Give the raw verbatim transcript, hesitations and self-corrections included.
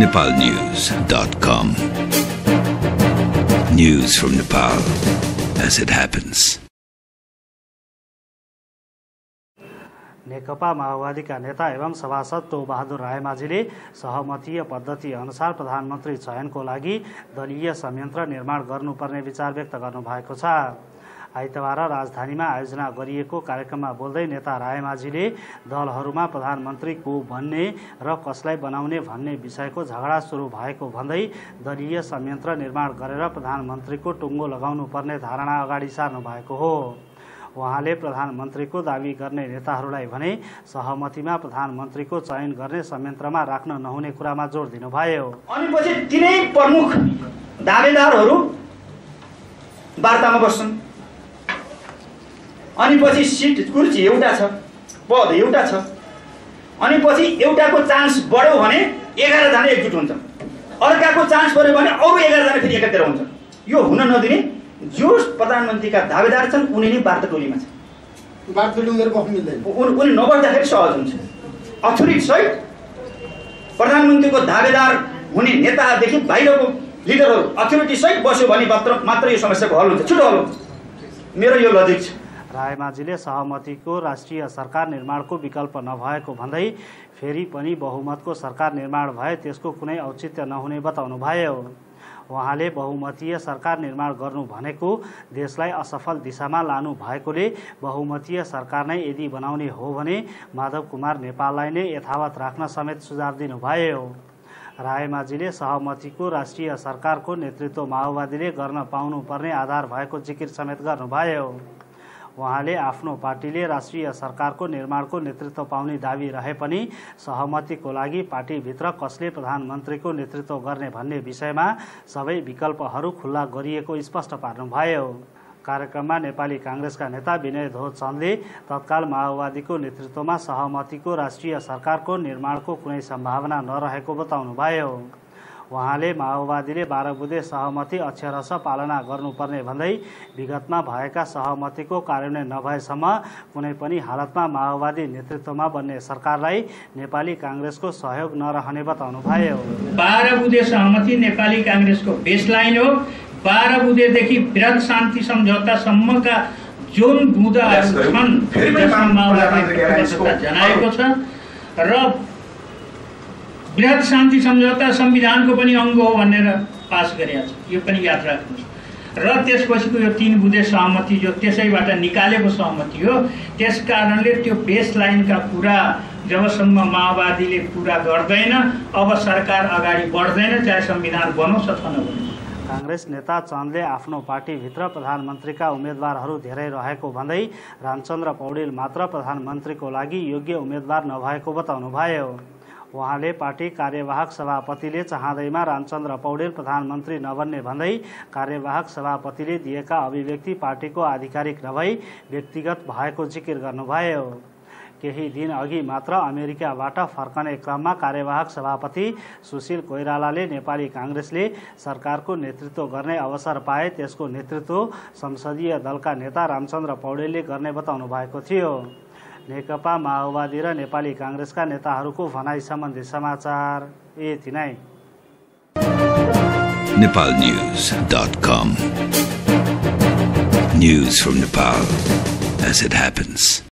nepal news dot com. News from Nepal as it happens. नेकपा माओवादीका नेता एवं सभासद तो बहादुर रायमाझीले सहमतीय पद्धति अनुसार प्रधानमन्त्री चयनको लागि दलीय संयन्त्र निर्माण गर्नुपर्ने विचार व्यक्त गर्नुभएको छ। आइतबार राजधानीमा आयोजना गरिएको कार्यक्रममा बोल्दै नेता रायमाझीले दलहरूमा प्रधानमन्त्री को भन्ने र कसलाई बनाउने भन्ने विषयको झगडा सुरु भएको भन्दै दलीय संयन्त्र निर्माण गरेर प्रधानमन्त्रीको टुङ्गो लगाउनु पर्ने धारणा अगाडि सार्नु भएको हो। उहाँले प्रधानमन्त्रीको दावी गर्ने नेताहरूलाई भने सहमतिमा प्रधानमन्त्रीको चयन गर्ने संयन्त्रमा राख्न नहुने कुरामा जोड दिनुभयो। अनि पछि तिनै प्रमुख दावेदारहरू वार्तामा बस्छन्। अनि पछि सिट कुर्सी एउटा छ, पद एउटा छ। अनि पछि एउटाको चान्स बढ्यो भने एघार जना एकजुट हुन्छ, अर्काको चान्स बढ्यो भने अरु एघार जना फेरि एकातिर हुन्छ। यो हुन नदिने जो प्रधानमन्त्रीका दावेदार छन् उनी नै वार्ता टोलीमा छन्। वार्ता टोली उनीहरु बस्नु मिल्दैन, उनी नबस्दाखेरि सहज हुन्छ। अथोरिटी सहित प्रधानमन्त्रीको दावेदार हुने नेतादेखि बाहिरको लिडरहरू अथोरिटी सहित बस्यो भने मात्र मात्र यो समस्याको हल हुन्छ, छिटो हल हुन्छ। मेरो यो लजिक छ। रायमाझीले सहमतिको राष्ट्रिय सरकार निर्माणको विकल्प नभएको भन्दै फेरि पनि बहुमतको सरकार निर्माण भए त्यसको कुनै औचित्य नहुने बताउनुभयो। उहाँले बहुमतीय सरकार निर्माण गर्नु भनेको देशलाई असफल दिशामा लानु भएकोले बहुमतीय सरकार नै यदि बनाउने हो भने माधव कुमार नेपाललाई नै यथावत राख्न समेत सुझाव दिनुभयो। रायमाझीले सहमतिको राष्ट्रिय सरकारको नेतृत्व माओवादीले गर्न पाउनुपर्ने आधार भएको जिकिर समेत गर्नुभयो। उहाँले आफ्नो पार्टीले राष्ट्रिय सरकारको निर्माणको नेतृत्व पाउने दावी रहे पनि सहमतिको लागि पार्टीभित्र कसले प्रधानमन्त्रीको नेतृत्व गर्ने भन्ने विषयमा सबै विकल्पहरू खुल्ला गरिएको स्पष्ट पार्नुभयो। कार्यक्रममा नेपाली कांग्रेसका नेता विनय धोत चन्दले तत्काल माओवादीको नेतृत्वमा सहमतिको राष्ट्रिय सरकारको निर्माणको कुनै सम्भावना नरहेको बताउनुभयो। उहाँले माओवादीले बाह्र बुँदे सहमति अक्षरशः पालना गर्नुपर्ने भन्दै विगतमा भएका सहमतिको कार्यान्वयन नभएसम्म कुनै पनि हालतमा माओवादी नेतृत्वमा बन्ने सरकारलाई नेपाली कांग्रेसको सहयोग नरहने बताउनुभयो। बाह्र बुँदे सहमति नेपाली कांग्रेसको बेसलाइन हो। बाह्र बुँदेदेखि वृहत शान्ति सम्झौतासम्मका जुन बुँदाहरू छन् त्यसमा माओवादीले जनाएको छ र वृहत शान्ति सम्झौता संविधानको पनि अङ्ग हो भनेर पास गरेको छ, यो पनि याद राख्नुहोस्। र त्यसपछिको यो तीन बुँदे सहमति जो त्यसैबाट निकालेको सहमति हो, त्यस कारणले त्यो बेस लाइनका कुरा जबसम्म माओवादीले पूरा गर्दैन अब सरकार अगाडि बढ्दैन, चाहे संविधान बनोस् अथवा नबनोस्। कांग्रेस नेता चन्दले आफ्नो पार्टीभित्र प्रधानमन्त्रीका उम्मेदवारहरू धेरै रहेको भन्दै रामचन्द्र पौडेल मात्र प्रधानमन्त्रीको लागि योग्य उम्मेदवार नभएको बताउनुभयो। उहाँले पार्टी कार्यवाहक सभापतिले चाहँदैमा रामचन्द्र पौडेल प्रधानमन्त्री नबन्ने भन्दै कार्यवाहक सभापतिले दिएका अभिव्यक्ति पार्टीको आधिकारिक नभई व्यक्तिगत भएको जिकिर गर्नुभयो। केही दिन अघि मात्र अमेरिकाबाट फर्कने क्रममा कार्यवाहक सभापति सुशील कोइरालाले नेपाली कांग्रेसले सरकारको नेतृत्व गर्ने अवसर पाए त्यसको नेतृत्व संसदीय दलका नेता रामचन्द्र पौडेलले गर्ने बताउनु भएको थियो। नेकपा माओवादी र नेपाली कांग्रेसका नेताहरूको भनाई सम्बन्धी समाचार यति नै। nepal news dot com. News from Nepal as it happens.